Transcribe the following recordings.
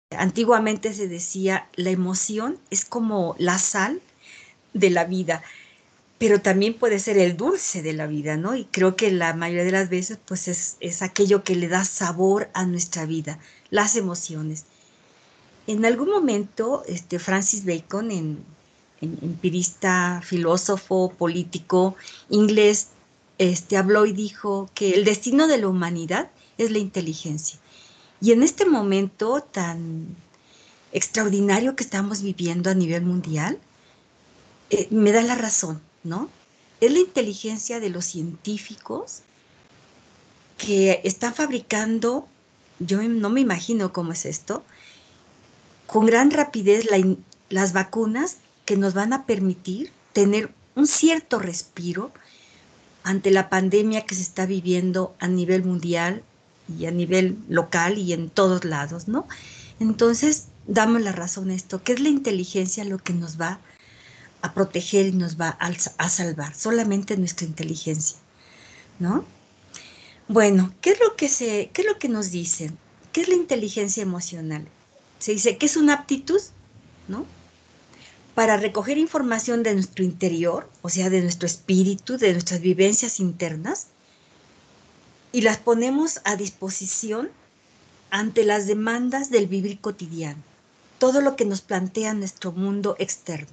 Antiguamente se decía, la emoción es como la sal de la vida, pero también puede ser el dulce de la vida, ¿no? Y creo que la mayoría de las veces, pues es aquello que le da sabor a nuestra vida, las emociones. En algún momento, Francis Bacon, empirista, filósofo, político inglés, habló y dijo que el destino de la humanidad es la inteligencia. Y en este momento tan extraordinario que estamos viviendo a nivel mundial, me da la razón, ¿no? Es la inteligencia de los científicos que están fabricando, yo no me imagino cómo es esto, con gran rapidez las vacunas que nos van a permitir tener un cierto respiro ante la pandemia que se está viviendo a nivel mundial y a nivel local y en todos lados, ¿no? Entonces, damos la razón a esto, que es la inteligencia lo que nos va a proteger y nos va a salvar, solamente nuestra inteligencia, ¿no? Bueno, ¿qué es lo que nos dicen? ¿Qué es la inteligencia emocional? Se dice que es una aptitud, ¿no? Para recoger información de nuestro interior, o sea, de nuestro espíritu, de nuestras vivencias internas, y las ponemos a disposición ante las demandas del vivir cotidiano, todo lo que nos plantea nuestro mundo externo.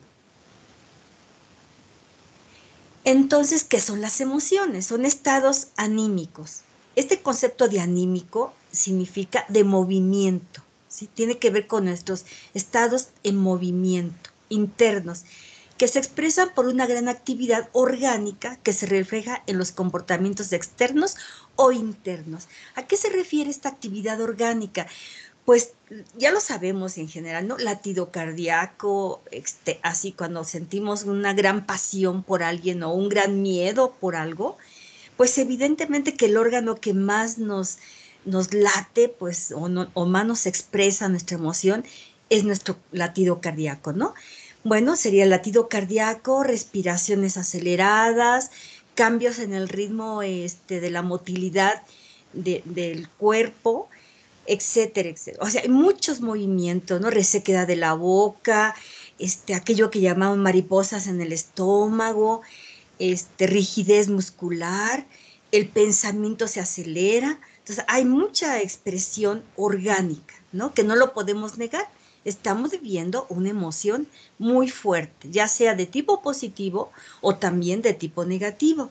Entonces, ¿qué son las emociones? Son estados anímicos. Este concepto de anímico significa de movimiento, ¿sí? Tiene que ver con nuestros estados en movimiento internos, que se expresan por una gran actividad orgánica que se refleja en los comportamientos externos o internos. ¿A qué se refiere esta actividad orgánica? Pues ya lo sabemos en general, ¿no? Latido cardíaco, así cuando sentimos una gran pasión por alguien o un gran miedo por algo, pues evidentemente que el órgano que más nos late, pues, o más nos expresa nuestra emoción, es nuestro latido cardíaco, ¿no? Bueno, sería el latido cardíaco, respiraciones aceleradas, cambios en el ritmo de la motilidad del cuerpo, etcétera, etcétera. O sea, hay muchos movimientos, ¿no? Resequedad de la boca, aquello que llamaban mariposas en el estómago, rigidez muscular, el pensamiento se acelera. Entonces, hay mucha expresión orgánica, ¿no? Que no lo podemos negar. Estamos viviendo una emoción muy fuerte, ya sea de tipo positivo o también de tipo negativo.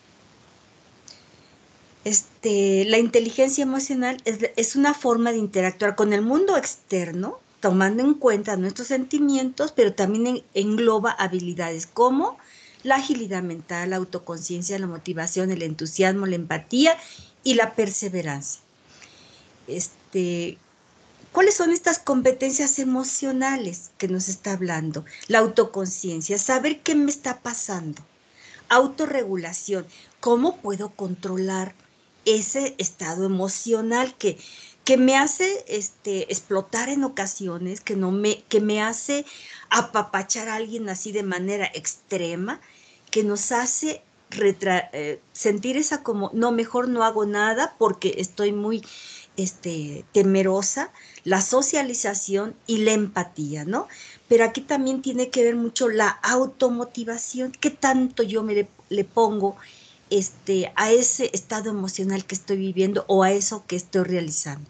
La inteligencia emocional es una forma de interactuar con el mundo externo, tomando en cuenta nuestros sentimientos, pero también engloba habilidades como la agilidad mental, la autoconciencia, la motivación, el entusiasmo, la empatía y la perseverancia. Este, ¿Cuáles son estas competencias emocionales que nos está hablando? La autoconciencia, saber qué me está pasando. Autorregulación, ¿cómo puedo controlar ese estado emocional que me hace explotar en ocasiones, que me hace apapachar a alguien así de manera extrema, que nos hace sentir esa como, no, mejor no hago nada porque estoy muy temerosa, la socialización y la empatía, ¿no? Pero aquí también tiene que ver mucho la automotivación, qué tanto yo le pongo a ese estado emocional que estoy viviendo o a eso que estoy realizando.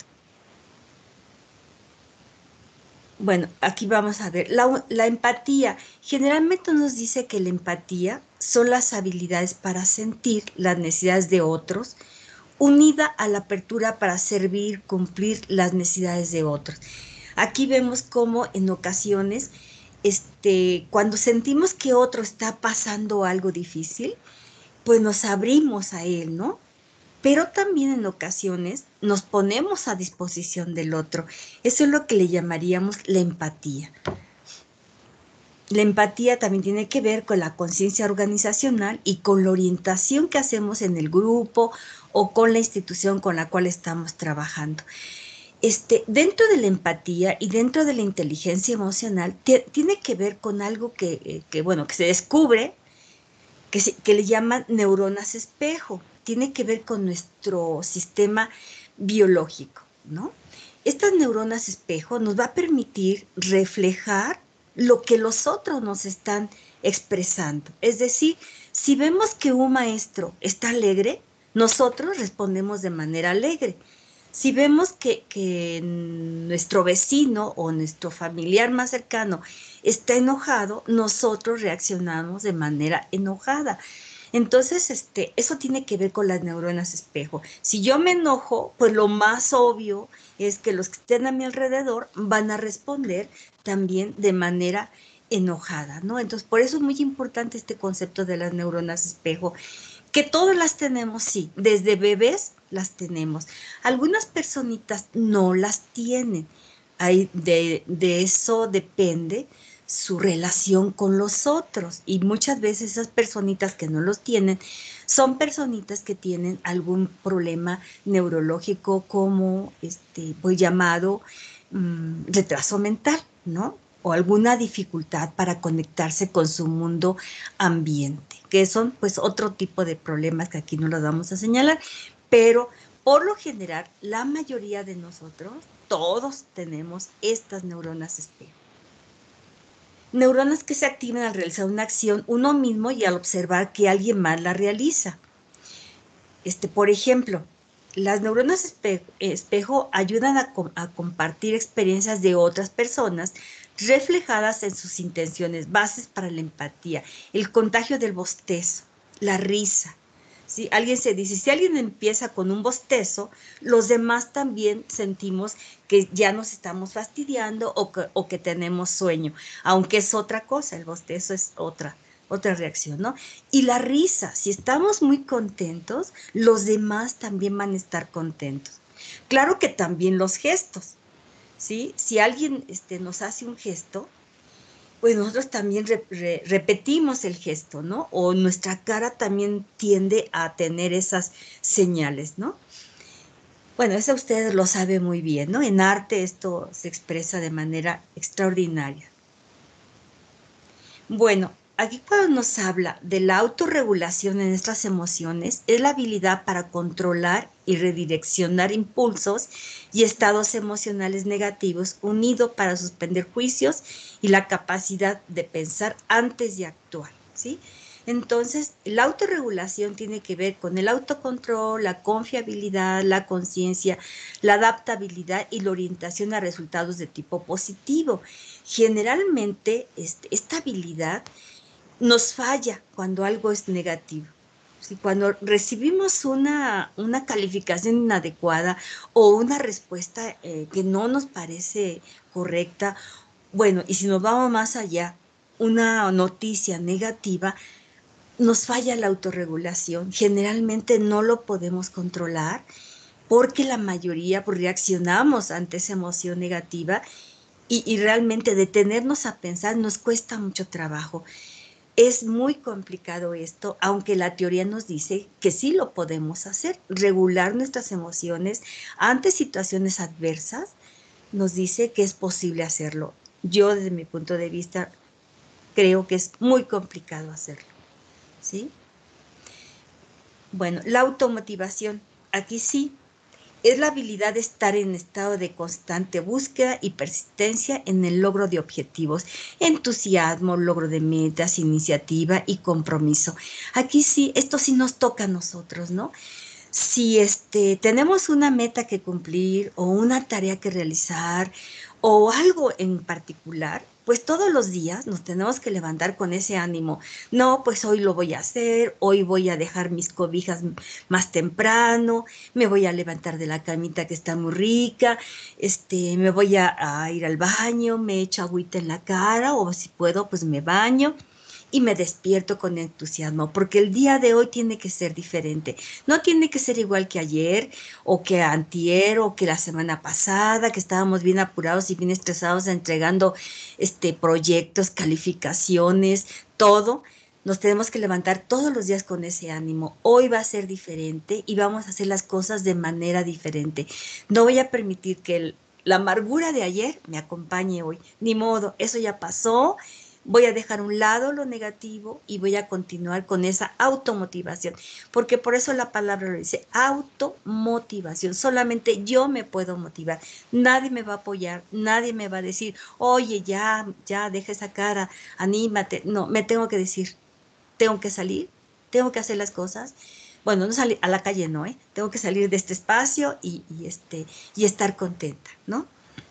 Bueno, aquí vamos a ver, la empatía. Generalmente nos dice que la empatía son las habilidades para sentir las necesidades de otros, unida a la apertura para servir, cumplir las necesidades de otros. Aquí vemos cómo en ocasiones, cuando sentimos que otro está pasando algo difícil, pues nos abrimos a él, ¿no? Pero también en ocasiones nos ponemos a disposición del otro. Eso es lo que le llamaríamos la empatía. La empatía también tiene que ver con la conciencia organizacional y con la orientación que hacemos en el grupo o con la institución con la cual estamos trabajando. Dentro de la empatía y dentro de la inteligencia emocional tiene que ver con algo bueno, que se descubre, que le llaman neuronas espejo. Tiene que ver con nuestro sistema biológico. ¿no? Estas neuronas espejo nos va a permitir reflejar lo que los otros nos están expresando. Es decir, si vemos que un maestro está alegre, nosotros respondemos de manera alegre. Si vemos que nuestro vecino o nuestro familiar más cercano está enojado, nosotros reaccionamos de manera enojada. Entonces, eso tiene que ver con las neuronas espejo. Si yo me enojo, pues lo más obvio es que los que estén a mi alrededor van a responder también de manera enojada, ¿no? Entonces, por eso es muy importante este concepto de las neuronas espejo, que todas las tenemos, sí, desde bebés las tenemos. Algunas personitas no las tienen. De eso depende su relación con los otros. Y muchas veces esas personitas que no los tienen son personitas que tienen algún problema neurológico como pues llamado retraso mental, ¿no? O alguna dificultad para conectarse con su mundo ambiente, que son pues otro tipo de problemas que aquí no los vamos a señalar, pero por lo general la mayoría de nosotros, todos tenemos estas neuronas espejo. Neuronas que se activan al realizar una acción uno mismo y al observar que alguien más la realiza. Por ejemplo, las neuronas espejo ayudan a compartir experiencias de otras personas reflejadas en sus intenciones, bases para la empatía, el contagio del bostezo, la risa. Si alguien empieza con un bostezo, los demás también sentimos que ya nos estamos fastidiando o que tenemos sueño, aunque es otra cosa, el bostezo es otra reacción, ¿no? Y la risa, si estamos muy contentos, los demás también van a estar contentos. Claro que también los gestos, ¿sí? Si alguien nos hace un gesto, pues nosotros también repetimos el gesto, ¿no? O nuestra cara también tiende a tener esas señales, ¿no? Bueno, eso ustedes lo saben muy bien, ¿no? En arte esto se expresa de manera extraordinaria. Bueno, aquí cuando nos habla de la autorregulación en nuestras emociones, es la habilidad para controlar y redireccionar impulsos y estados emocionales negativos, unido para suspender juicios y la capacidad de pensar antes de actuar, ¿sí? Entonces, la autorregulación tiene que ver con el autocontrol, la confiabilidad, la conciencia, la adaptabilidad y la orientación a resultados de tipo positivo. Generalmente, esta habilidad nos falla cuando algo es negativo. Si cuando recibimos una calificación inadecuada o una respuesta que no nos parece correcta, bueno, y si nos vamos más allá, una noticia negativa, nos falla la autorregulación. Generalmente no lo podemos controlar porque la mayoría pues, reaccionamos ante esa emoción negativa y realmente detenernos a pensar nos cuesta mucho trabajo. Es muy complicado esto, aunque la teoría nos dice que sí lo podemos hacer, regular nuestras emociones ante situaciones adversas, nos dice que es posible hacerlo. Yo desde mi punto de vista creo que es muy complicado hacerlo, ¿sí? Bueno, la automotivación, aquí sí, es la habilidad de estar en estado de constante búsqueda y persistencia en el logro de objetivos, entusiasmo, logro de metas, iniciativa y compromiso. Aquí sí, esto sí nos toca a nosotros, ¿no? Si tenemos una meta que cumplir o una tarea que realizar o algo en particular, pues todos los días nos tenemos que levantar con ese ánimo. No, pues hoy lo voy a hacer, hoy voy a dejar mis cobijas más temprano, me voy a levantar de la camita que está muy rica, me voy a ir al baño, me echo agüita en la cara o si puedo, pues me baño y me despierto con entusiasmo, porque el día de hoy tiene que ser diferente. No tiene que ser igual que ayer, o que antier, o que la semana pasada, que estábamos bien apurados y bien estresados entregando proyectos, calificaciones, todo. Nos tenemos que levantar todos los días con ese ánimo. Hoy va a ser diferente y vamos a hacer las cosas de manera diferente. No voy a permitir que la amargura de ayer me acompañe hoy. Ni modo, eso ya pasó, voy a dejar a un lado lo negativo y voy a continuar con esa automotivación, porque por eso la palabra lo dice, automotivación. Solamente yo me puedo motivar, nadie me va a apoyar, nadie me va a decir, oye, ya, deja esa cara, anímate. No, me tengo que decir, tengo que salir, tengo que hacer las cosas. Bueno, no salir a la calle, no, ¿eh? Tengo que salir de este espacio y estar contenta, ¿no?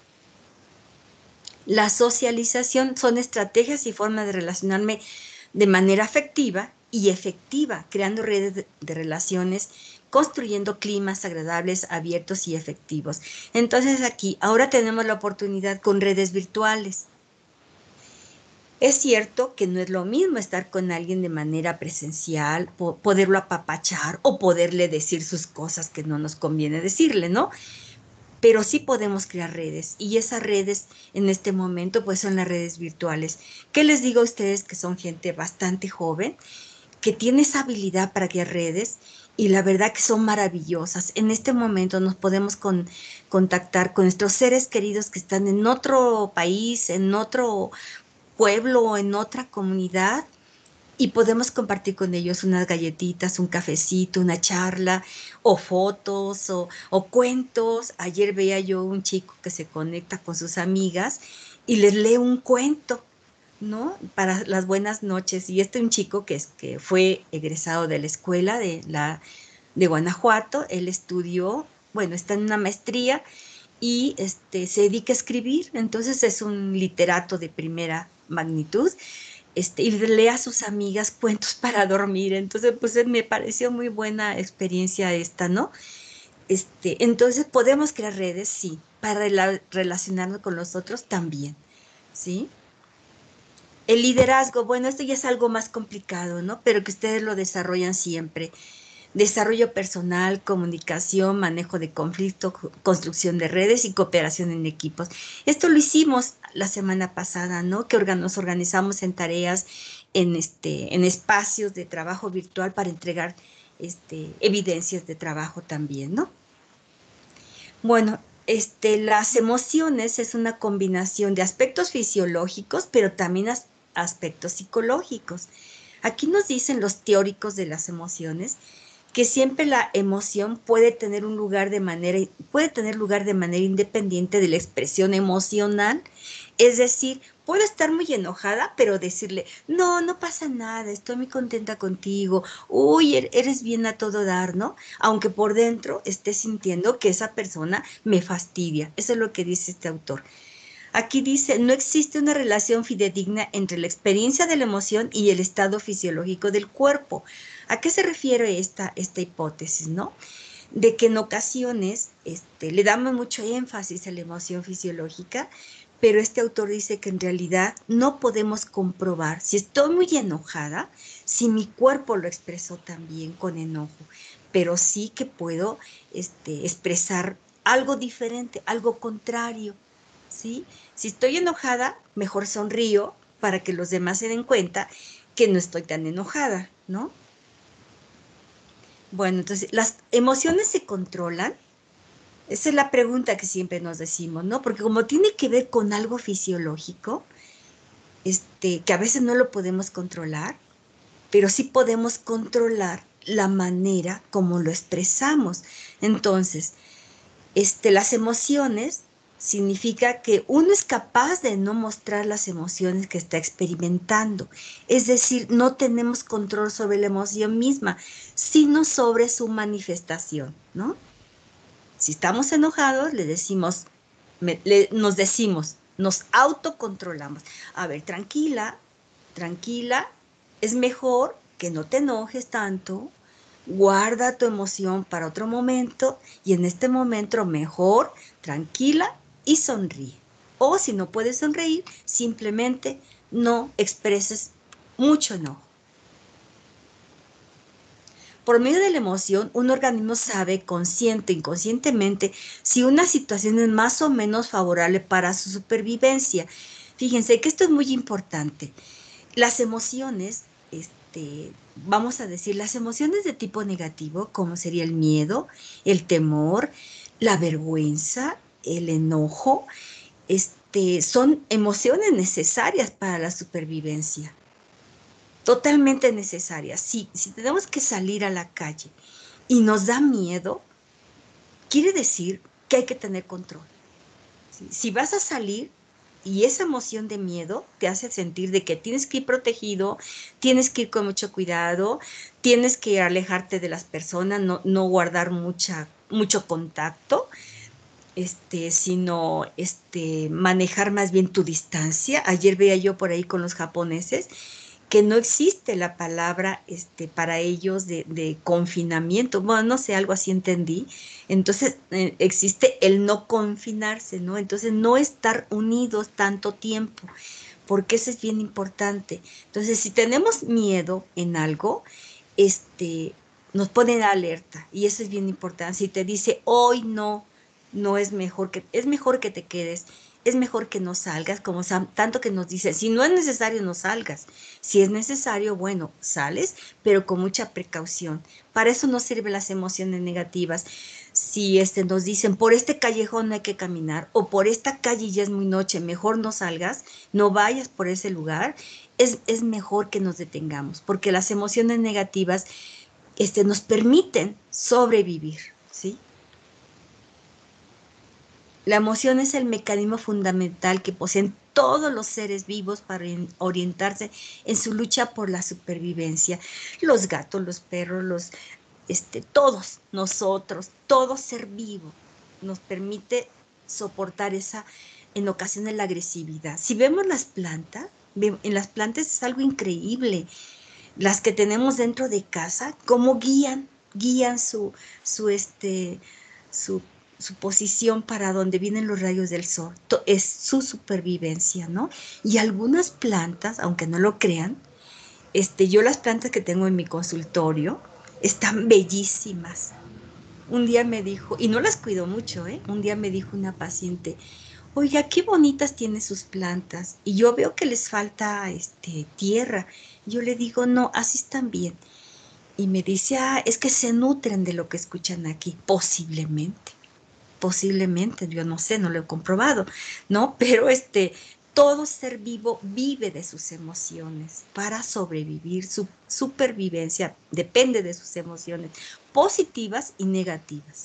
La socialización son estrategias y formas de relacionarme de manera afectiva y efectiva, creando redes de relaciones, construyendo climas agradables, abiertos y efectivos. Entonces aquí, ahora tenemos la oportunidad con redes virtuales. Es cierto que no es lo mismo estar con alguien de manera presencial, poderlo apapachar o poderle decir sus cosas que no nos conviene decirle, ¿no? Pero sí podemos crear redes y esas redes en este momento pues son las redes virtuales. ¿Qué les digo a ustedes que son gente bastante joven, que tiene esa habilidad para crear redes y la verdad que son maravillosas? En este momento nos podemos contactar con nuestros seres queridos que están en otro país, en otro pueblo o en otra comunidad y podemos compartir con ellos unas galletitas, un cafecito, una charla, o fotos, o cuentos. Ayer veía yo un chico que se conecta con sus amigas y les lee un cuento, ¿no? Para las buenas noches. Y un chico que fue egresado de la escuela de Guanajuato, él estudió, bueno, está en una maestría y se dedica a escribir, entonces es un literato de primera magnitud, y lee a sus amigas cuentos para dormir. Entonces, pues me pareció muy buena experiencia esta, ¿no? Entonces, podemos crear redes, sí, para relacionarnos con los otros también, ¿sí? El liderazgo, bueno, esto ya es algo más complicado, ¿no? Pero que ustedes lo desarrollan siempre. Desarrollo personal, comunicación, manejo de conflicto, construcción de redes y cooperación en equipos. Esto lo hicimos la semana pasada, ¿no? Que nos organizamos en tareas, en espacios de trabajo virtual para entregar evidencias de trabajo también, ¿no? Bueno, las emociones es una combinación de aspectos fisiológicos, pero también aspectos psicológicos. Aquí nos dicen los teóricos de las emociones que siempre la emoción puede tener lugar de manera independiente de la expresión emocional. Es decir, puedo estar muy enojada, pero decirle, no, no pasa nada, estoy muy contenta contigo, uy, eres bien a todo dar, ¿no? Aunque por dentro esté sintiendo que esa persona me fastidia. Eso es lo que dice este autor. Aquí dice, no existe una relación fidedigna entre la experiencia de la emoción y el estado fisiológico del cuerpo. ¿A qué se refiere esta hipótesis, no? De que en ocasiones le damos mucho énfasis a la emoción fisiológica, pero este autor dice que en realidad no podemos comprobar si estoy muy enojada, si mi cuerpo lo expresó también con enojo, pero sí que puedo expresar algo diferente, algo contrario, ¿sí? Si estoy enojada, mejor sonrío para que los demás se den cuenta que no estoy tan enojada, ¿no? Bueno, entonces, ¿las emociones se controlan? Esa es la pregunta que siempre nos decimos, ¿no? Porque como tiene que ver con algo fisiológico, que a veces no lo podemos controlar, pero sí podemos controlar la manera como lo expresamos. Entonces, las emociones significa que uno es capaz de no mostrar las emociones que está experimentando. Es decir, no tenemos control sobre la emoción misma, sino sobre su manifestación, ¿no? Si estamos enojados, nos autocontrolamos. A ver, tranquila, tranquila, es mejor que no te enojes tanto, guarda tu emoción para otro momento y en este momento mejor, tranquila y sonríe. O si no puedes sonreír, simplemente no expreses mucho enojo. Por medio de la emoción, un organismo sabe consciente e inconscientemente si una situación es más o menos favorable para su supervivencia. Fíjense que esto es muy importante. Las emociones, vamos a decir, las emociones de tipo negativo, como sería el miedo, el temor, la vergüenza, el enojo, son emociones necesarias para la supervivencia, totalmente necesarias. Si tenemos que salir a la calle y nos da miedo, quiere decir que hay que tener control. Si vas a salir y esa emoción de miedo te hace sentir de que tienes que ir protegido, tienes que ir con mucho cuidado, tienes que alejarte de las personas, no guardar mucho contacto, sino manejar más bien tu distancia. Ayer veía yo por ahí con los japoneses que no existe la palabra para ellos de confinamiento. Bueno, no sé, algo así entendí. Entonces, existe el no confinarse, ¿no? Entonces, no estar unidos tanto tiempo, porque eso es bien importante. Entonces, si tenemos miedo en algo, nos ponen alerta, y eso es bien importante. Si te dice, hoy no es mejor que te quedes, es mejor que no salgas, como tanto que nos dice, si no es necesario, no salgas. Si es necesario, bueno, sales, pero con mucha precaución. Para eso no sirven las emociones negativas. Si nos dicen, por este callejón no hay que caminar, o por esta calle ya es muy noche, mejor no salgas, no vayas por ese lugar, es mejor que nos detengamos, porque las emociones negativas nos permiten sobrevivir, ¿sí? La emoción es el mecanismo fundamental que poseen todos los seres vivos para orientarse en su lucha por la supervivencia. Los gatos, los perros, todos nosotros, todo ser vivo nos permite soportar en ocasiones la agresividad. Si vemos las plantas, en las plantas es algo increíble. Las que tenemos dentro de casa, cómo guían su, su posición para donde vienen los rayos del sol. Es su supervivencia, ¿no? Y algunas plantas, aunque no lo crean, yo las plantas que tengo en mi consultorio están bellísimas. Un día me dijo, y no las cuido mucho, ¿eh? Un día me dijo una paciente, oiga, qué bonitas tiene sus plantas. Y yo veo que les falta tierra. Yo le digo, no, así están bien. Y me dice, es que se nutren de lo que escuchan aquí. Posiblemente, yo no sé, no lo he comprobado, ¿no? Pero todo ser vivo vive de sus emociones para sobrevivir. Su supervivencia depende de sus emociones positivas y negativas.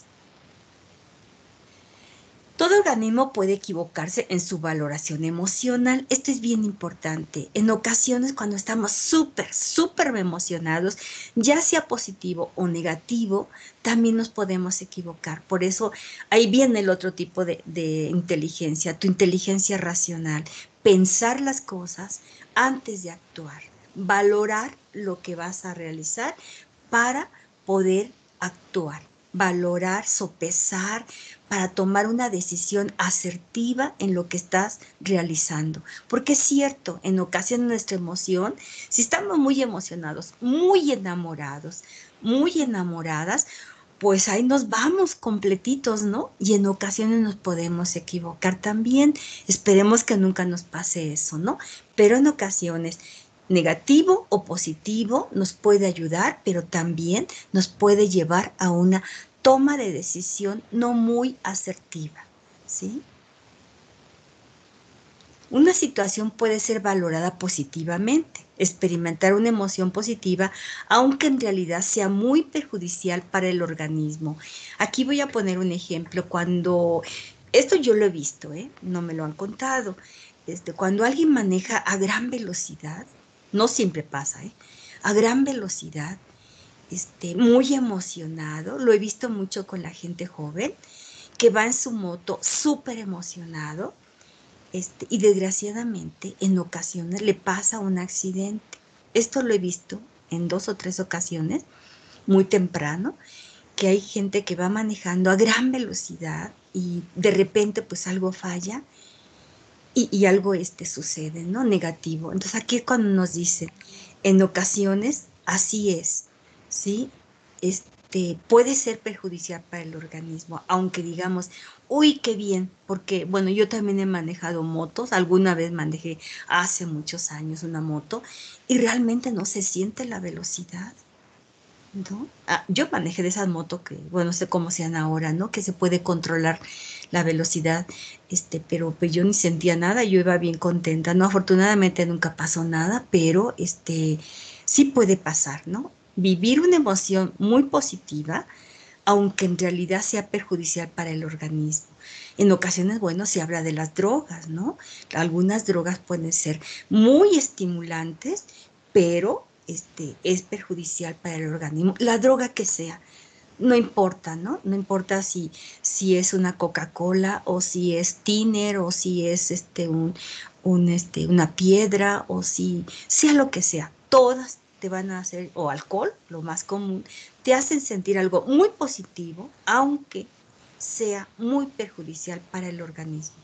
Todo organismo puede equivocarse en su valoración emocional. Esto es bien importante. En ocasiones, cuando estamos súper emocionados, ya sea positivo o negativo, también nos podemos equivocar. Por eso ahí viene el otro tipo de inteligencia, tu inteligencia racional. Pensar las cosas antes de actuar. Valorar lo que vas a realizar para poder actuar. Valorar, sopesar, para tomar una decisión asertiva en lo que estás realizando. Porque es cierto, en ocasiones nuestra emoción, si estamos muy emocionados, muy enamorados, muy enamoradas, pues ahí nos vamos completitos, ¿no? Y en ocasiones nos podemos equivocar también. Esperemos que nunca nos pase eso, ¿no? Pero en ocasiones negativo o positivo nos puede ayudar, pero también nos puede llevar a una toma de decisión no muy asertiva, ¿sí? Una situación puede ser valorada positivamente, experimentar una emoción positiva, aunque en realidad sea muy perjudicial para el organismo. Aquí voy a poner un ejemplo. Esto yo lo he visto, no me lo han contado, cuando alguien maneja a gran velocidad, no siempre pasa, a gran velocidad, muy emocionado, lo he visto mucho con la gente joven, que va en su moto súper emocionado, y desgraciadamente en ocasiones le pasa un accidente. Esto lo he visto en 2 o 3 ocasiones, muy temprano, que hay gente que va manejando a gran velocidad y de repente pues algo falla y algo sucede, ¿no? Negativo. Entonces aquí es cuando nos dice, en ocasiones así es, ¿sí? Puede ser perjudicial para el organismo, aunque digamos, uy, qué bien, porque, bueno, yo también he manejado motos, alguna vez manejé hace muchos años una moto y realmente no se siente la velocidad, ¿no? Yo manejé de esas motos que, bueno, no sé cómo sean ahora, ¿no? Que se puede controlar la velocidad, pero pues yo ni sentía nada, yo iba bien contenta, ¿no? Afortunadamente nunca pasó nada, pero sí puede pasar, ¿no? Vivir una emoción muy positiva, aunque en realidad sea perjudicial para el organismo. En ocasiones, bueno, se habla de las drogas, ¿no? Algunas drogas pueden ser muy estimulantes, pero es perjudicial para el organismo, la droga que sea. No importa, ¿no? No importa si es una Coca-Cola o si es tiner o si es una piedra o si sea lo que sea. Todas te van a hacer, o alcohol, lo más común, te hacen sentir algo muy positivo, aunque sea muy perjudicial para el organismo.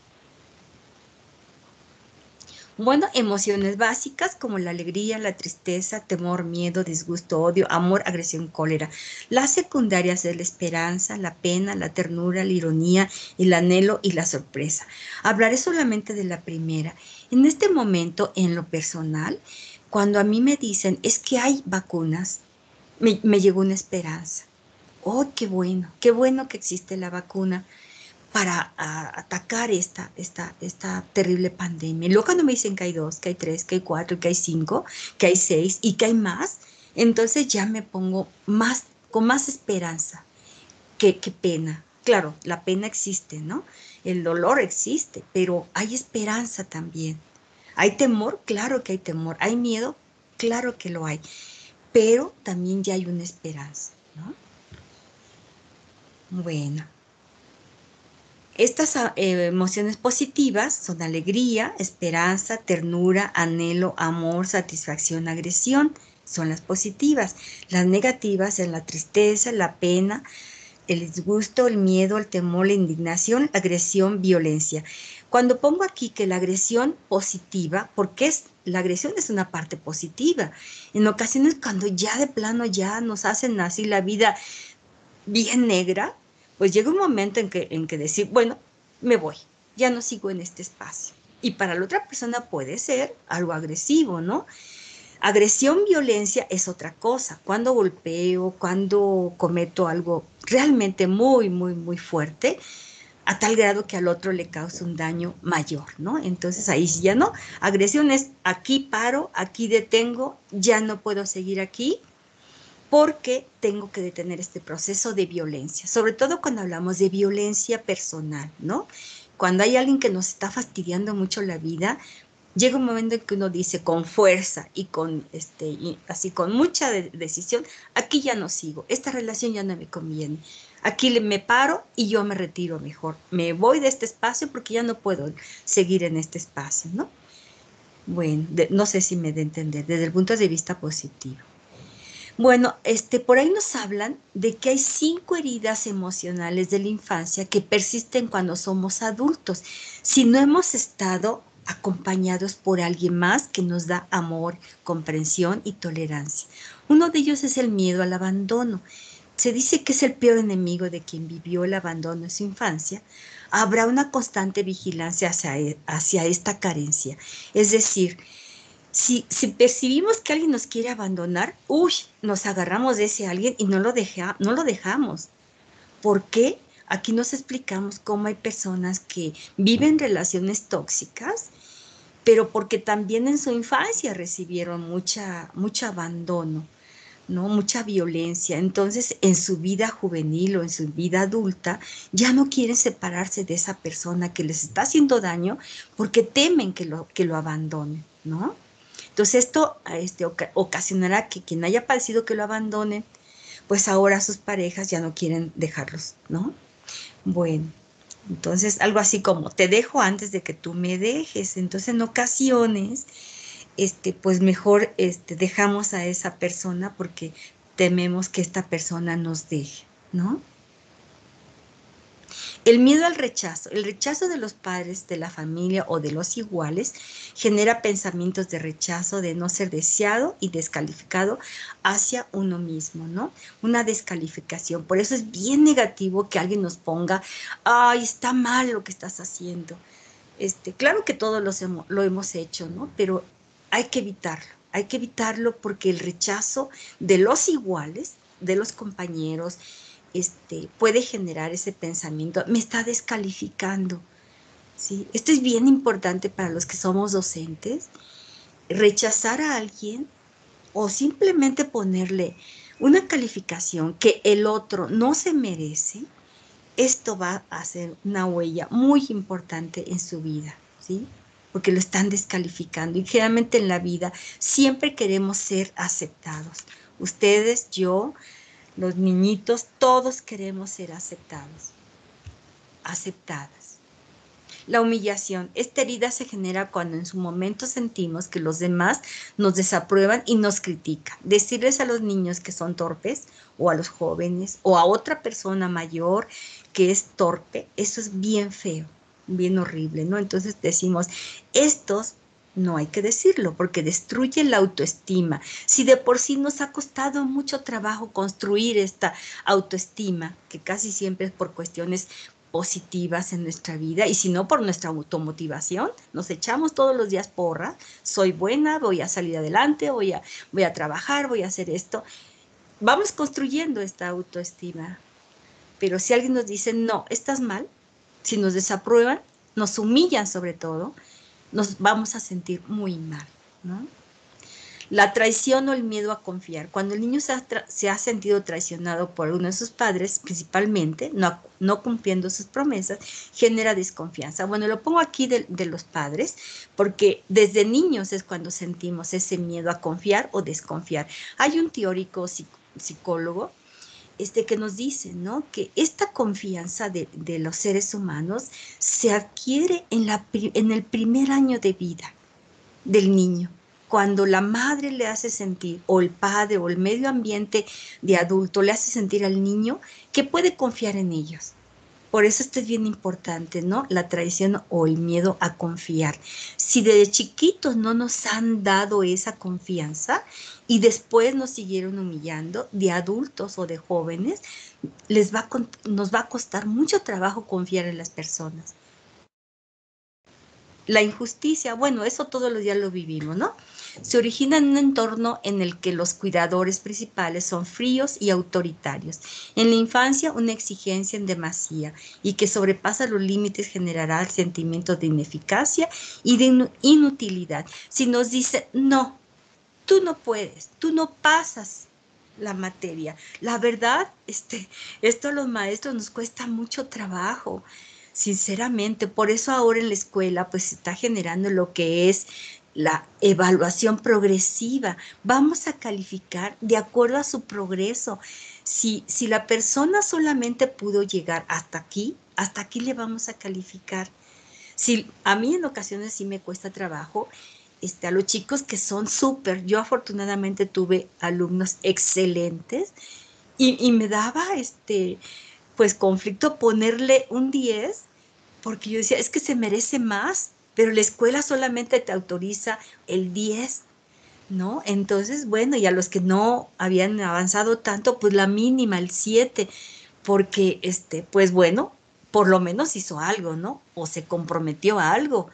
Bueno, emociones básicas como la alegría, la tristeza, temor, miedo, disgusto, odio, amor, agresión, cólera. Las secundarias es la esperanza, la pena, la ternura, la ironía, el anhelo y la sorpresa. Hablaré solamente de la primera. En este momento, en lo personal, cuando a mí me dicen es que hay vacunas, me llegó una esperanza. Oh, qué bueno que existe la vacuna para atacar esta terrible pandemia. Y luego cuando me dicen que hay dos, que hay tres, que hay cuatro, que hay cinco, que hay seis y que hay más, entonces ya me pongo más, con más esperanza. Qué pena. Claro, la pena existe, ¿no? El dolor existe, pero hay esperanza también. ¿Hay temor? Claro que hay temor. ¿Hay miedo? Claro que lo hay. Pero también ya hay una esperanza, ¿no? Bueno. Estas emociones positivas son alegría, esperanza, ternura, anhelo, amor, satisfacción, agresión. Son las positivas. Las negativas son la tristeza, la pena, el disgusto, el miedo, el temor, la indignación, agresión, violencia. Cuando pongo aquí que la agresión positiva, porque la agresión es una parte positiva. En ocasiones cuando ya de plano ya nos hacen así la vida bien negra, pues llega un momento en que decir, bueno, me voy, ya no sigo en este espacio. Y para la otra persona puede ser algo agresivo, ¿no? Agresión, violencia es otra cosa. Cuando golpeo, cuando cometo algo realmente muy, muy, muy fuerte, a tal grado que al otro le causa un daño mayor, ¿no? Entonces ahí sí ya no. Agresión es aquí paro, aquí detengo, ya no puedo seguir aquí, porque tengo que detener este proceso de violencia, sobre todo cuando hablamos de violencia personal, ¿no? Cuando hay alguien que nos está fastidiando mucho la vida, llega un momento en que uno dice con fuerza y así con mucha decisión, aquí ya no sigo, esta relación ya no me conviene, aquí me paro y yo me retiro mejor, me voy de este espacio porque ya no puedo seguir en este espacio, ¿no? Bueno, no sé si me de entender desde el punto de vista positivo. Bueno, por ahí nos hablan de que hay 5 heridas emocionales de la infancia que persisten cuando somos adultos, si no hemos estado acompañados por alguien más que nos da amor, comprensión y tolerancia. Uno de ellos es el miedo al abandono. Se dice que es el peor enemigo de quien vivió el abandono en su infancia. Habrá una constante vigilancia hacia esta carencia. Es decir, si percibimos que alguien nos quiere abandonar, uy, nos agarramos de ese alguien y no lo dejamos. ¿Por qué? Aquí nos explicamos cómo hay personas que viven relaciones tóxicas, pero porque también en su infancia recibieron mucho abandono, ¿no? Mucha violencia. Entonces, en su vida juvenil o en su vida adulta, ya no quieren separarse de esa persona que les está haciendo daño porque temen que lo abandonen, ¿no? Entonces esto ocasionará que quien haya padecido que lo abandonen, pues ahora sus parejas ya no quieren dejarlos, ¿no? Bueno, entonces algo así como te dejo antes de que tú me dejes. Entonces en ocasiones, pues mejor dejamos a esa persona porque tememos que esta persona nos deje, ¿no? El miedo al rechazo. El rechazo de los padres, de la familia o de los iguales genera pensamientos de rechazo, de no ser deseado y descalificado hacia uno mismo, ¿no? Una descalificación. Por eso es bien negativo que alguien nos ponga, ay, está mal lo que estás haciendo. Claro que todos lo hemos hecho, ¿no? Pero hay que evitarlo porque el rechazo de los iguales, de los compañeros, puede generar ese pensamiento, me está descalificando, ¿sí? Esto es bien importante para los que somos docentes, rechazar a alguien o simplemente ponerle una calificación que el otro no se merece. Esto va a ser una huella muy importante en su vida, ¿sí? Porque lo están descalificando y generalmente en la vida siempre queremos ser aceptados. Ustedes, yo, los niñitos, todos queremos ser aceptados, aceptadas. La humillación. Esta herida se genera cuando en su momento sentimos que los demás nos desaprueban y nos critican. Decirles a los niños que son torpes, o a los jóvenes, o a otra persona mayor que es torpe, eso es bien feo, bien horrible, ¿no? Entonces decimos, estos no hay que decirlo porque destruye la autoestima. Si de por sí nos ha costado mucho trabajo construir esta autoestima, que casi siempre es por cuestiones positivas en nuestra vida, y si no por nuestra automotivación, nos echamos todos los días porra, soy buena, voy a salir adelante, voy a trabajar, voy a hacer esto. Vamos construyendo esta autoestima, pero si alguien nos dice, no, estás mal, si nos desaprueban, nos humillan sobre todo, nos vamos a sentir muy mal, ¿no? La traición o el miedo a confiar. Cuando el niño se ha sentido traicionado por uno de sus padres, principalmente, no cumpliendo sus promesas, genera desconfianza. Bueno, lo pongo aquí de los padres, porque desde niños es cuando sentimos ese miedo a confiar o desconfiar. Hay un teórico psicólogo que nos dice, ¿no? Que esta confianza de los seres humanos se adquiere en el primer año de vida del niño, cuando la madre le hace sentir, o el padre, o el medio ambiente de adulto le hace sentir al niño que puede confiar en ellos. Por eso esto es bien importante, ¿no? La traición o el miedo a confiar. Si desde chiquitos no nos han dado esa confianza y después nos siguieron humillando, de adultos o de jóvenes, nos va a costar mucho trabajo confiar en las personas. La injusticia, bueno, eso todos los días lo vivimos, ¿no? Se origina en un entorno en el que los cuidadores principales son fríos y autoritarios. En la infancia, una exigencia en demasía y que sobrepasa los límites generará el sentimiento de ineficacia y de inutilidad. Si nos dice, no, tú no puedes, tú no pasas la materia. La verdad, esto a los maestros nos cuesta mucho trabajo, sinceramente. Por eso ahora en la escuela pues se está generando lo que es la evaluación progresiva. Vamos a calificar de acuerdo a su progreso. Si la persona solamente pudo llegar hasta aquí le vamos a calificar. Si, a mí en ocasiones sí me cuesta trabajo, a los chicos que son súper, yo afortunadamente tuve alumnos excelentes y me daba, pues conflicto ponerle un 10 porque yo decía, es que se merece más, pero la escuela solamente te autoriza el 10, ¿no? Entonces, bueno, y a los que no habían avanzado tanto, pues la mínima, el 7, porque, pues bueno, por lo menos hizo algo, ¿no? O se comprometió a algo,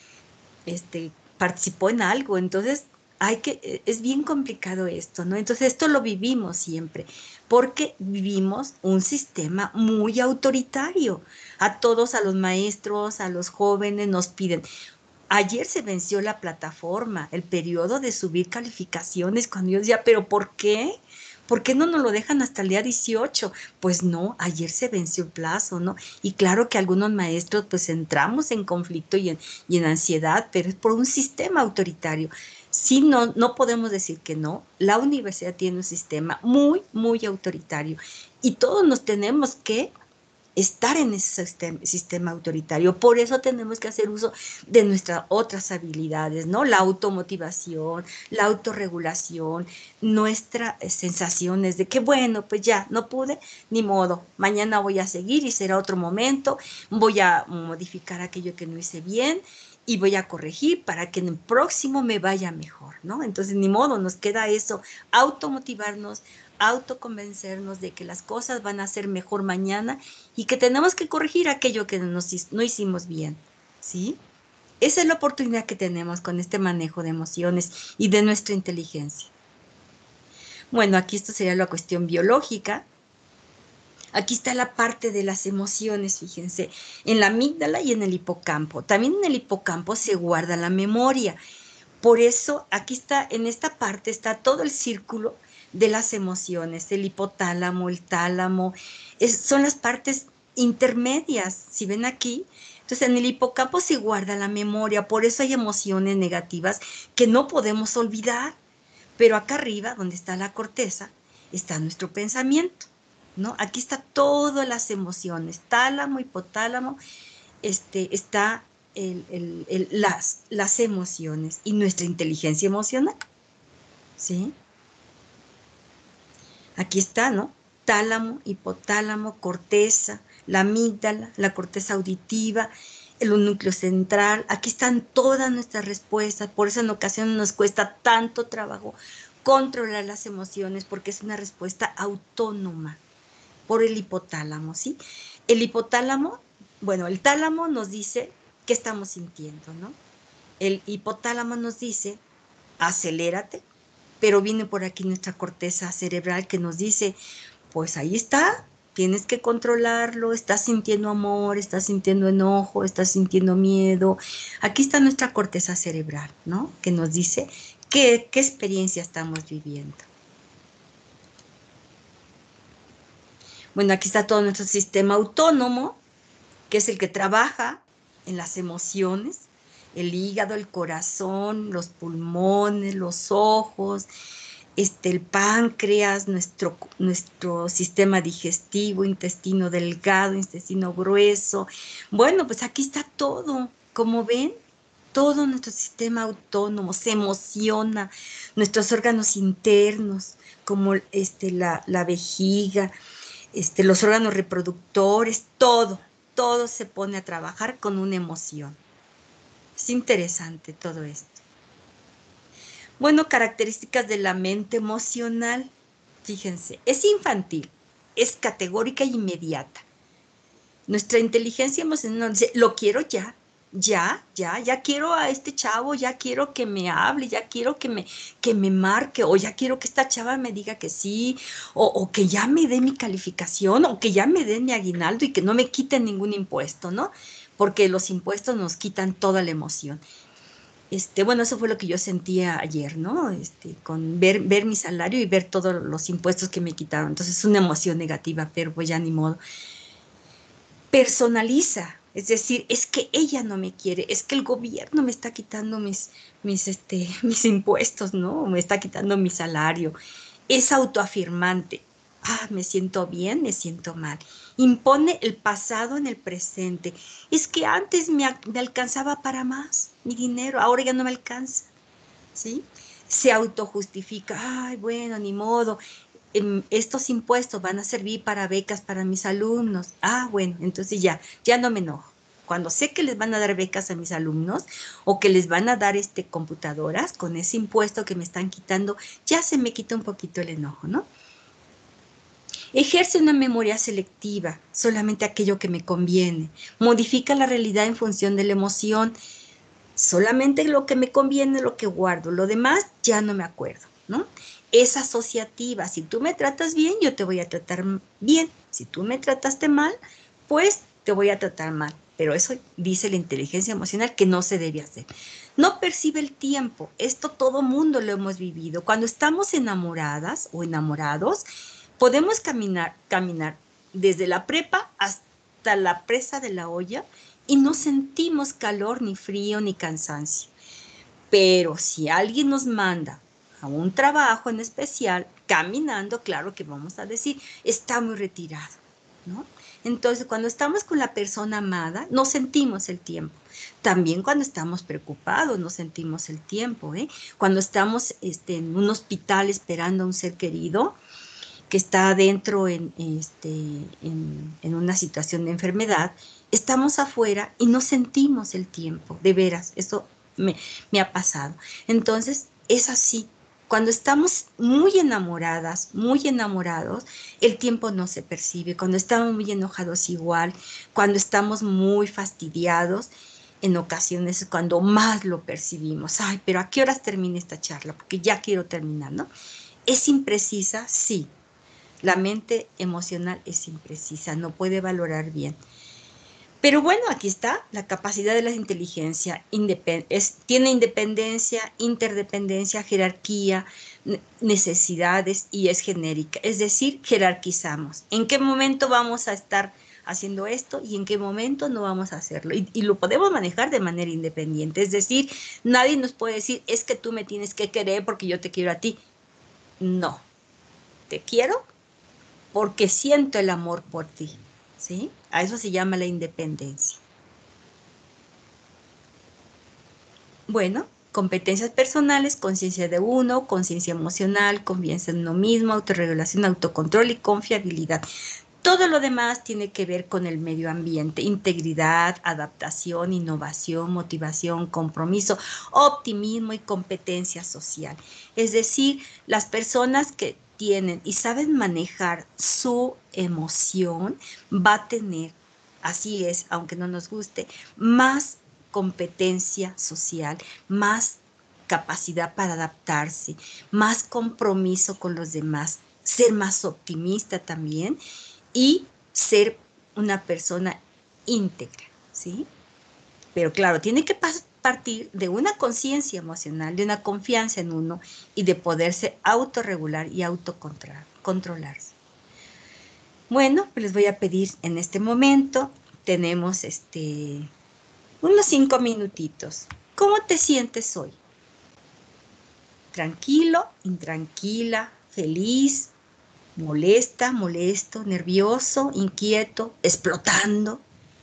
participó en algo, entonces es bien complicado esto, ¿no? Entonces esto lo vivimos siempre, porque vivimos un sistema muy autoritario. A todos, a los maestros, a los jóvenes nos piden. Ayer se venció la plataforma, el periodo de subir calificaciones, cuando yo decía, ¿pero por qué? ¿Por qué no nos lo dejan hasta el día 18? Pues no, ayer se venció el plazo, ¿no? Y claro que algunos maestros pues entramos en conflicto y en ansiedad, pero es por un sistema autoritario. Sí, no podemos decir que no. La universidad tiene un sistema muy, muy autoritario y todos nos tenemos que estar en ese sistema autoritario. Por eso tenemos que hacer uso de nuestras otras habilidades, ¿no? La automotivación, la autorregulación, nuestras sensaciones de que, bueno, pues ya, no pude, ni modo, mañana voy a seguir y será otro momento, voy a modificar aquello que no hice bien y voy a corregir para que en el próximo me vaya mejor, ¿no? Entonces, ni modo, nos queda eso, automotivarnos, autoconvencernos de que las cosas van a ser mejor mañana y que tenemos que corregir aquello que no hicimos bien, ¿sí? Esa es la oportunidad que tenemos con este manejo de emociones y de nuestra inteligencia. Bueno, aquí esto sería la cuestión biológica. Aquí está la parte de las emociones, fíjense, en la amígdala y en el hipocampo. También en el hipocampo se guarda la memoria. Por eso aquí está, en esta parte está todo el círculo de las emociones, el hipotálamo, el tálamo, son las partes intermedias, si ven aquí. Entonces en el hipocampo se guarda la memoria, por eso hay emociones negativas que no podemos olvidar. Pero acá arriba, donde está la corteza, está nuestro pensamiento, ¿no? Aquí está todas las emociones, tálamo, hipotálamo, está las emociones y nuestra inteligencia emocional, ¿sí? Aquí está, ¿no? Tálamo, hipotálamo, corteza, la amígdala, la corteza auditiva, el núcleo central. Aquí están todas nuestras respuestas. Por eso en ocasiones nos cuesta tanto trabajo controlar las emociones, porque es una respuesta autónoma por el hipotálamo, ¿sí? El hipotálamo, bueno, el tálamo nos dice qué estamos sintiendo, ¿no? El hipotálamo nos dice, acelérate, pero viene por aquí nuestra corteza cerebral que nos dice, pues ahí está, tienes que controlarlo, estás sintiendo amor, estás sintiendo enojo, estás sintiendo miedo. Aquí está nuestra corteza cerebral, ¿no? Que nos dice qué experiencia estamos viviendo. Bueno, aquí está todo nuestro sistema autónomo, que es el que trabaja en las emociones, el hígado, el corazón, los pulmones, los ojos, el páncreas, nuestro sistema digestivo, intestino delgado, intestino grueso. Bueno, pues aquí está todo, como ven, todo nuestro sistema autónomo se emociona, nuestros órganos internos, como la vejiga, los órganos reproductores, todo se pone a trabajar con una emoción. Es interesante todo esto. Bueno, características de la mente emocional. Fíjense, es infantil, es categórica e inmediata. Nuestra inteligencia emocional dice, lo quiero ya quiero a este chavo, ya quiero que me hable, ya quiero que me marque, o ya quiero que esta chava me diga que sí, o que ya me dé mi calificación, o que ya me den mi aguinaldo y que no me quiten ningún impuesto, ¿no? Porque los impuestos nos quitan toda la emoción. Bueno, eso fue lo que yo sentía ayer, ¿no? Con ver mi salario y ver todos los impuestos que me quitaron. Entonces es una emoción negativa, pero pues ya ni modo. Personaliza, es decir, es que ella no me quiere, es que el gobierno me está quitando mis impuestos, ¿no? Me está quitando mi salario. Es autoafirmante. Ah, me siento bien, me siento mal. Impone el pasado en el presente. Es que antes me alcanzaba para más mi dinero, ahora ya no me alcanza, ¿sí? Se autojustifica. Ay, bueno, ni modo. Estos impuestos van a servir para becas para mis alumnos. Ah, bueno, entonces ya no me enojo. Cuando sé que les van a dar becas a mis alumnos o que les van a dar computadoras con ese impuesto que me están quitando, ya se me quita un poquito el enojo, ¿no? Ejerce una memoria selectiva, solamente aquello que me conviene. Modifica la realidad en función de la emoción. Solamente lo que me conviene, lo que guardo. Lo demás ya no me acuerdo, ¿no? Es asociativa. Si tú me tratas bien, yo te voy a tratar bien. Si tú me trataste mal, pues te voy a tratar mal. Pero eso dice la inteligencia emocional que no se debe hacer. No percibe el tiempo. Esto todo mundo lo hemos vivido. Cuando estamos enamoradas o enamorados, podemos caminar desde la prepa hasta la presa de la olla y no sentimos calor, ni frío, ni cansancio. Pero si alguien nos manda a un trabajo en especial, caminando, claro que vamos a decir, está muy retirado, ¿no? Entonces, cuando estamos con la persona amada, no sentimos el tiempo. También cuando estamos preocupados, no sentimos el tiempo, ¿eh? Cuando estamos en un hospital esperando a un ser querido, que está adentro en una situación de enfermedad, estamos afuera y no sentimos el tiempo, de veras, eso me ha pasado. Entonces, es así. Cuando estamos muy enamoradas, muy enamorados, el tiempo no se percibe. Cuando estamos muy enojados igual, cuando estamos muy fastidiados, en ocasiones es cuando más lo percibimos. Ay, pero ¿a qué horas termina esta charla? Porque ya quiero terminar, ¿no? ¿Es imprecisa? Sí. La mente emocional es imprecisa, no puede valorar bien. Pero bueno, aquí está la capacidad de la inteligencia. Tiene independencia, interdependencia, jerarquía, necesidades y es genérica. Es decir, jerarquizamos. ¿En qué momento vamos a estar haciendo esto y en qué momento no vamos a hacerlo? Y lo podemos manejar de manera independiente. Es decir, nadie nos puede decir, es que tú me tienes que querer porque yo te quiero a ti. No, te quiero porque siento el amor por ti. ¿Sí? A eso se llama la independencia. Bueno, competencias personales, conciencia de uno, conciencia emocional, confianza en uno mismo, autorregulación, autocontrol y confiabilidad. Todo lo demás tiene que ver con el medio ambiente, integridad, adaptación, innovación, motivación, compromiso, optimismo y competencia social. Es decir, las personas que tienen y saben manejar su emoción va a tener, así es, aunque no nos guste, más competencia social, más capacidad para adaptarse, más compromiso con los demás, ser más optimista también y ser una persona íntegra, ¿sí? Pero claro, tiene que partir de una conciencia emocional, de una confianza en uno y de poderse autorregular y autocontrolarse. Bueno, pues les voy a pedir en este momento, tenemos unos 5 minutitos. ¿Cómo te sientes hoy? ¿Tranquilo, intranquila, feliz, molesta, molesto, nervioso, inquieto, explotando?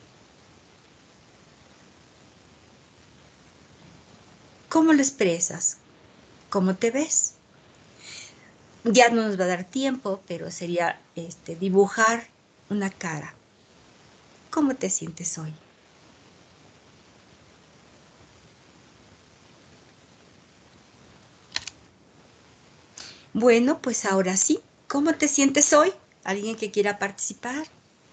¿Cómo lo expresas? ¿Cómo te ves? Ya no nos va a dar tiempo, pero sería dibujar una cara. ¿Cómo te sientes hoy? Bueno, pues ahora sí. ¿Cómo te sientes hoy? ¿Alguien que quiera participar?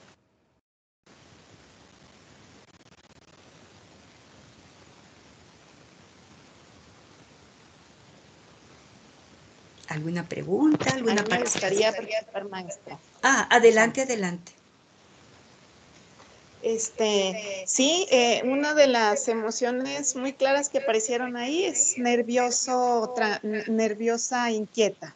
¿Alguna pregunta? A ¿Alguna mí me participación? gustaría participar, maestra. Ah, adelante, adelante. Sí, una de las emociones muy claras que aparecieron ahí es nerviosa, inquieta.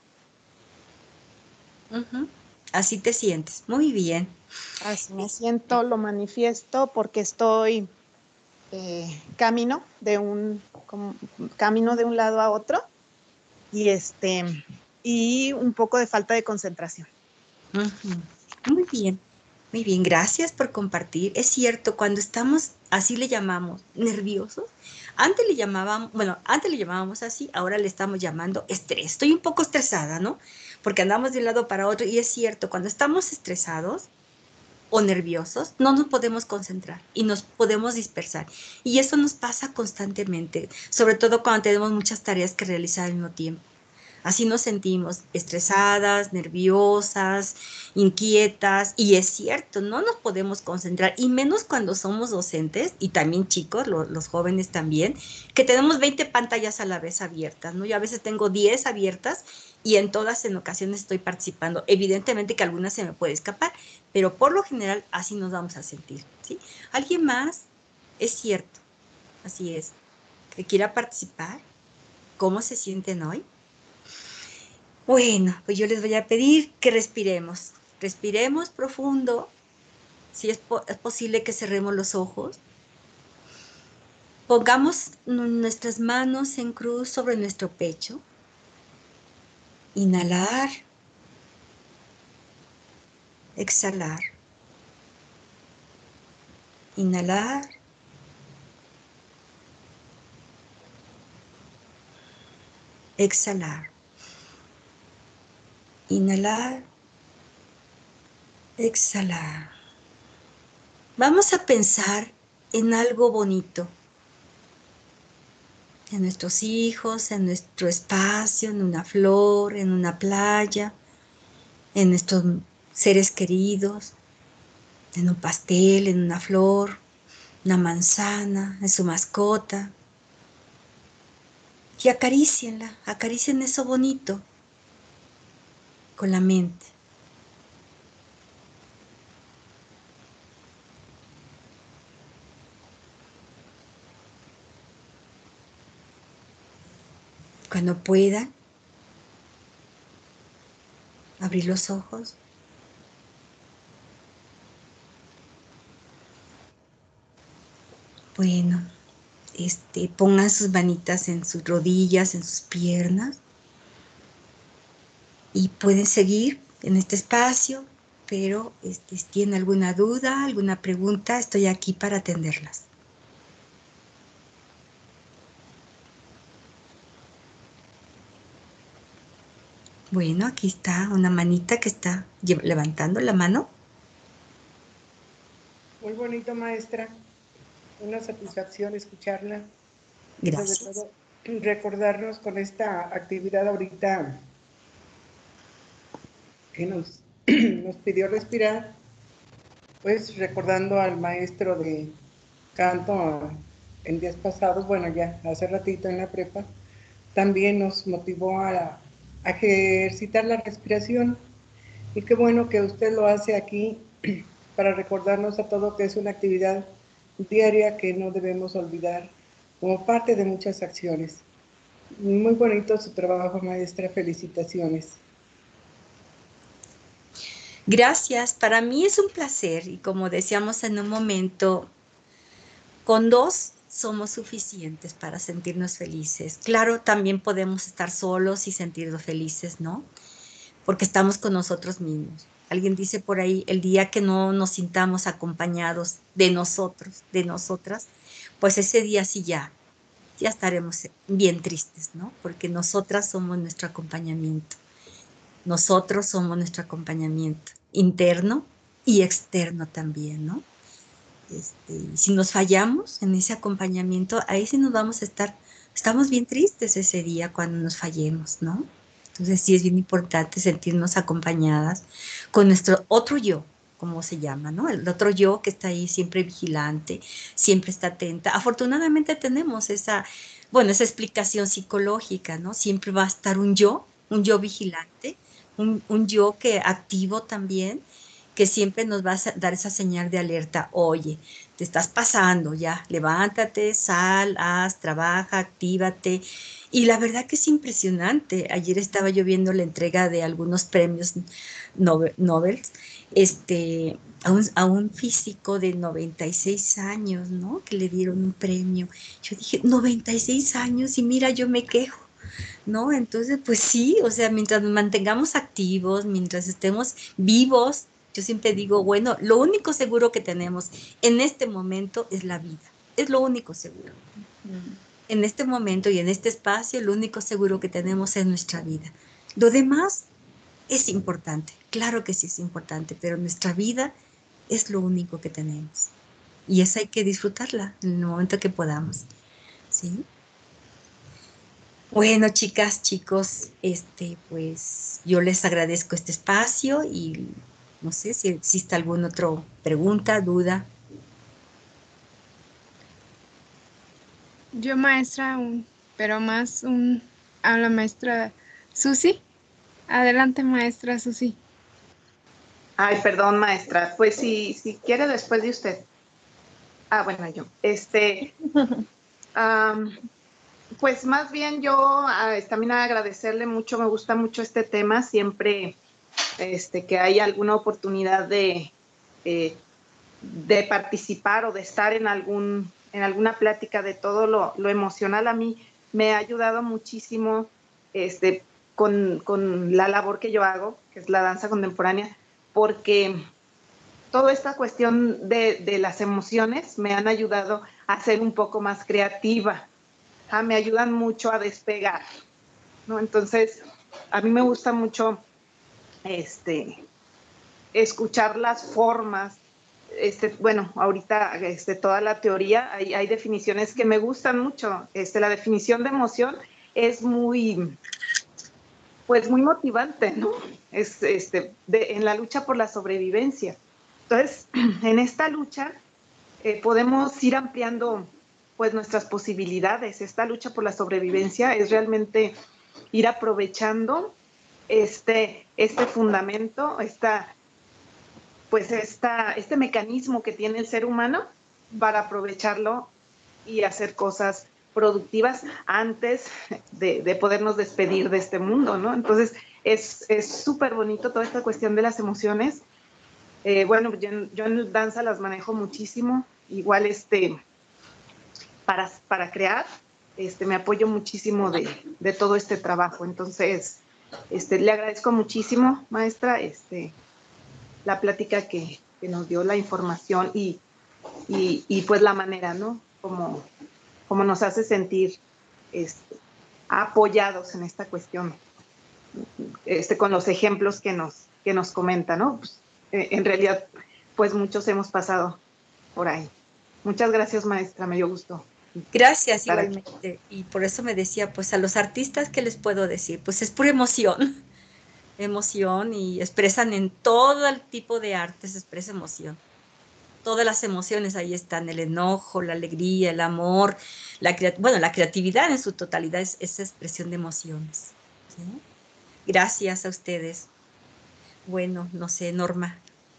Así te sientes. Muy bien. Así me siento, lo manifiesto porque estoy camino camino de un lado a otro y y un poco de falta de concentración. Muy bien. Muy bien, gracias por compartir. Es cierto, cuando estamos, así le llamamos, nerviosos, antes le llamábamos así, ahora le estamos llamando estrés. Estoy un poco estresada, ¿no? Porque andamos de un lado para otro y es cierto, cuando estamos estresados o nerviosos, no nos podemos concentrar y nos podemos dispersar. Y eso nos pasa constantemente, sobre todo cuando tenemos muchas tareas que realizar al mismo tiempo. Así nos sentimos estresadas, nerviosas, inquietas, y es cierto, no nos podemos concentrar, y menos cuando somos docentes, y también chicos, los jóvenes también, que tenemos 20 pantallas a la vez abiertas, ¿no? Yo a veces tengo 10 abiertas y en todas en ocasiones estoy participando. Evidentemente que algunas se me puede escapar, pero por lo general así nos vamos a sentir, ¿sí? ¿Alguien más? Es cierto, así es, que quiera participar. ¿Cómo se sienten hoy? Bueno, pues yo les voy a pedir que respiremos. Respiremos profundo. Si es posible que cerremos los ojos. Pongamos nuestras manos en cruz sobre nuestro pecho. Inhalar. Exhalar. Inhalar. Exhalar. Inhalar. Exhalar. Vamos a pensar en algo bonito. En nuestros hijos, en nuestro espacio, en una flor, en una playa, en nuestros seres queridos, en un pastel, en una flor, una manzana, en su mascota. Y acaricien eso bonito con la mente. Cuando puedan, abrir los ojos. Bueno, pongan sus manitas en sus rodillas, en sus piernas. Y pueden seguir en este espacio, pero si tienen alguna duda, alguna pregunta, estoy aquí para atenderlas. Bueno, aquí está una manita que está levantando la mano. Muy bonito, maestra. Una satisfacción escucharla. Gracias. Sobre todo, recordarnos con esta actividad ahorita que nos pidió respirar, pues recordando al maestro de canto en días pasados, bueno, ya hace ratito en la prepa, también nos motivó a ejercitar la respiración. Y qué bueno que usted lo hace aquí para recordarnos a todos que es una actividad diaria que no debemos olvidar como parte de muchas acciones. Muy bonito su trabajo, maestra. Felicitaciones. Gracias, para mí es un placer y como decíamos en un momento, con dos somos suficientes para sentirnos felices. Claro, también podemos estar solos y sentirnos felices, ¿no? Porque estamos con nosotros mismos. Alguien dice por ahí, el día que no nos sintamos acompañados de nosotros, de nosotras, pues ese día sí ya estaremos bien tristes, ¿no? Porque nosotras somos nuestro acompañamiento. Nosotros somos nuestro acompañamiento interno y externo también, ¿no? Si nos fallamos en ese acompañamiento, ahí sí nos vamos a estar, estamos bien tristes ese día cuando nos fallemos, ¿no? Entonces sí es bien importante sentirnos acompañadas con nuestro otro yo, como se llama, ¿no? El otro yo que está ahí siempre vigilante, siempre está atenta. Afortunadamente tenemos bueno, esa explicación psicológica, ¿no? Siempre va a estar un yo vigilante, un yo que activo también, que siempre nos va a dar esa señal de alerta. Oye, te estás pasando ya, levántate, sal, haz, trabaja, actívate. Y la verdad que es impresionante. Ayer estaba yo viendo la entrega de algunos premios Nobel, a un físico de 96 años, ¿no? Que le dieron un premio. Yo dije, 96 años y mira, yo me quejo. ¿No? Entonces, pues sí, o sea, mientras nos mantengamos activos, mientras estemos vivos, yo siempre digo, bueno, lo único seguro que tenemos en este momento es la vida, es lo único seguro. En este momento y en este espacio, lo único seguro que tenemos es nuestra vida. Lo demás es importante, claro que sí es importante, pero nuestra vida es lo único que tenemos. Y esa hay que disfrutarla en el momento que podamos, ¿sí? Bueno, chicas, chicos, pues yo les agradezco este espacio y no sé si existe alguna otra pregunta, duda. Yo maestra, pero más a la maestra Susi. Adelante, maestra Susi. Ay, perdón, maestra. Pues si quiere después de usted. Ah, bueno, yo. Pues más bien yo también agradecerle mucho, me gusta mucho este tema, siempre que hay alguna oportunidad de participar o de estar en alguna plática de todo lo emocional, a mí me ha ayudado muchísimo con la labor que yo hago, que es la danza contemporánea, porque toda esta cuestión de las emociones me han ayudado a ser un poco más creativa, me ayudan mucho a despegar, ¿no? Entonces, a mí me gusta mucho escuchar las formas. Bueno, ahorita toda la teoría, hay definiciones que me gustan mucho. La definición de emoción es pues muy motivante, ¿no? Es en la lucha por la sobrevivencia. Entonces, en esta lucha podemos ir ampliando pues nuestras posibilidades. Esta lucha por la sobrevivencia es realmente ir aprovechando este fundamento, mecanismo que tiene el ser humano para aprovecharlo y hacer cosas productivas antes de podernos despedir de este mundo, ¿no? Entonces, es súper bonito toda esta cuestión de las emociones. Bueno, yo en danza las manejo muchísimo, igual para crear, me apoyo muchísimo de todo este trabajo. Entonces, le agradezco muchísimo, maestra, la plática que nos dio, la información y pues la manera, ¿no? Como nos hace sentir apoyados en esta cuestión, con los ejemplos que nos comenta, ¿no? Pues, en realidad, pues muchos hemos pasado por ahí. Muchas gracias, maestra, me dio gusto. Gracias, igualmente. Y por eso me decía, pues a los artistas, ¿qué les puedo decir? Pues es pura emoción, emoción, y expresan en todo el tipo de artes, expresa emoción. Todas las emociones ahí están, el enojo, la alegría, el amor, la creatividad en su totalidad es esa expresión de emociones, ¿sí? Gracias a ustedes. Bueno, no sé, Norma.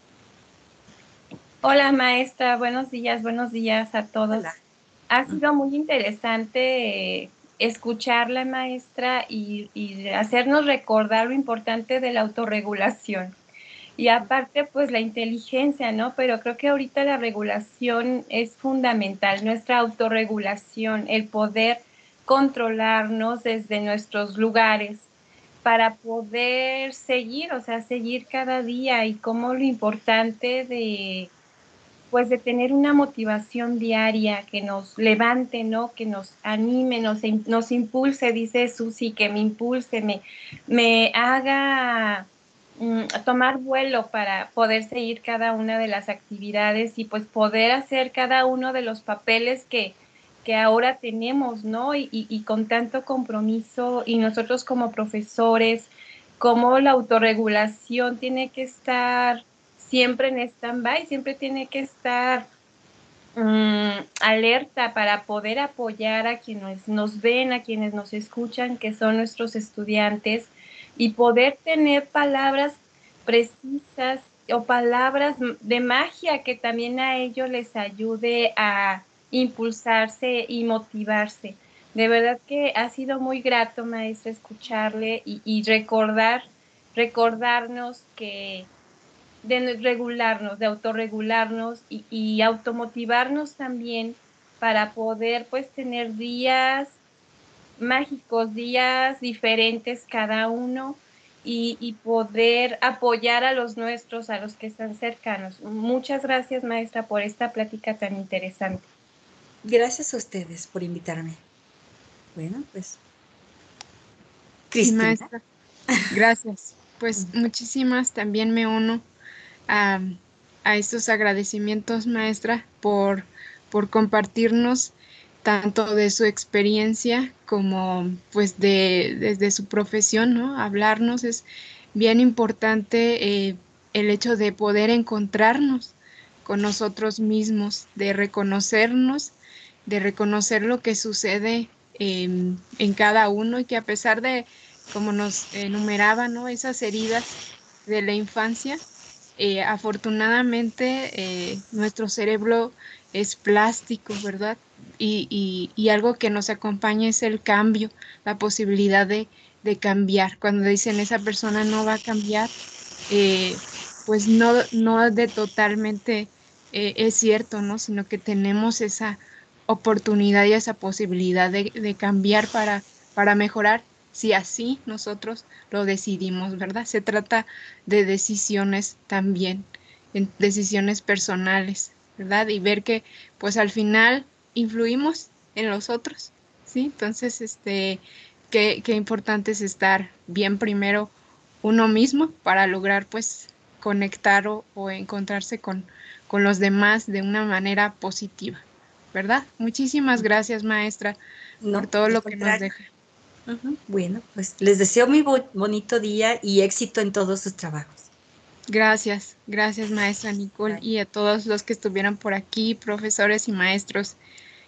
Hola maestra, buenos días a todos. Hola. Ha sido muy interesante escucharla, maestra, y hacernos recordar lo importante de la autorregulación. Y aparte, pues la inteligencia, ¿no? Pero creo que ahorita la regulación es fundamental, nuestra autorregulación, el poder controlarnos desde nuestros lugares para poder seguir, o sea, seguir cada día, y como lo importante pues de tener una motivación diaria que nos levante, ¿no? Que nos anime, nos impulse, dice Susi, que me impulse, me haga tomar vuelo para poder seguir cada una de las actividades y pues poder hacer cada uno de los papeles que ahora tenemos, ¿no? Y con tanto compromiso, y nosotros como profesores, como la autorregulación tiene que estar siempre en stand-by, siempre tiene que estar alerta para poder apoyar a quienes nos ven, a quienes nos escuchan, que son nuestros estudiantes, y poder tener palabras precisas o palabras de magia que también a ellos les ayude a impulsarse y motivarse. De verdad que ha sido muy grato, maestra, escucharle y recordarnos que de regularnos, de autorregularnos y automotivarnos también para poder pues tener días mágicos, días diferentes cada uno, y poder apoyar a los nuestros, a los que están cercanos. Muchas gracias, maestra, por esta plática tan interesante. Gracias a ustedes por invitarme. Bueno, pues. Sí, Cristina. maestra. Gracias. Pues muchísimas, también me uno a estos agradecimientos, maestra, por compartirnos tanto de su experiencia como pues desde su profesión, ¿no? Hablarnos es bien importante, el hecho de poder encontrarnos con nosotros mismos, de reconocernos, de reconocer lo que sucede en cada uno, y que a pesar de, como nos enumeraba, ¿no? Esas heridas de la infancia, afortunadamente nuestro cerebro es plástico, ¿verdad? Y algo que nos acompaña es el cambio, la posibilidad de cambiar. Cuando dicen esa persona no va a cambiar, pues no de totalmente es cierto, ¿no? Sino que tenemos esa oportunidad y esa posibilidad de cambiar para mejorar, si así nosotros lo decidimos, ¿verdad? Se trata de decisiones también, en decisiones personales, ¿verdad? Y ver que pues al final influimos en los otros, ¿sí? Entonces, qué importante es estar bien primero uno mismo para lograr pues conectar o encontrarse con los demás de una manera positiva, ¿verdad? Muchísimas gracias, maestra, por todo lo que nos deja. Bueno, pues les deseo muy bonito día y éxito en todos sus trabajos. Gracias, maestra Nicole, y a todos los que estuvieron por aquí, profesores y maestros.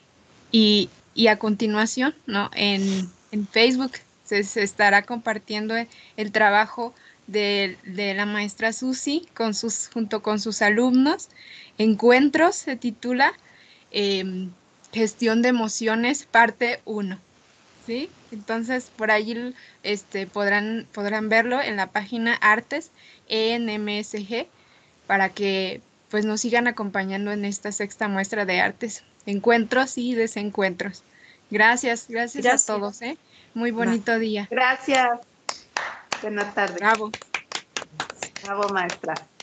Y a continuación, ¿no? En Facebook se estará compartiendo el trabajo de la maestra Susi junto con sus alumnos. Encuentros se titula, que gestión de emociones, parte 1. ¿Sí? Entonces, por allí podrán verlo en la página Artes ENMSG para que pues nos sigan acompañando en esta 6ª muestra de artes, encuentros y desencuentros. Gracias a todos, ¿eh? Muy bonito día. Gracias. Buenas tardes. Bravo. Bravo, maestra.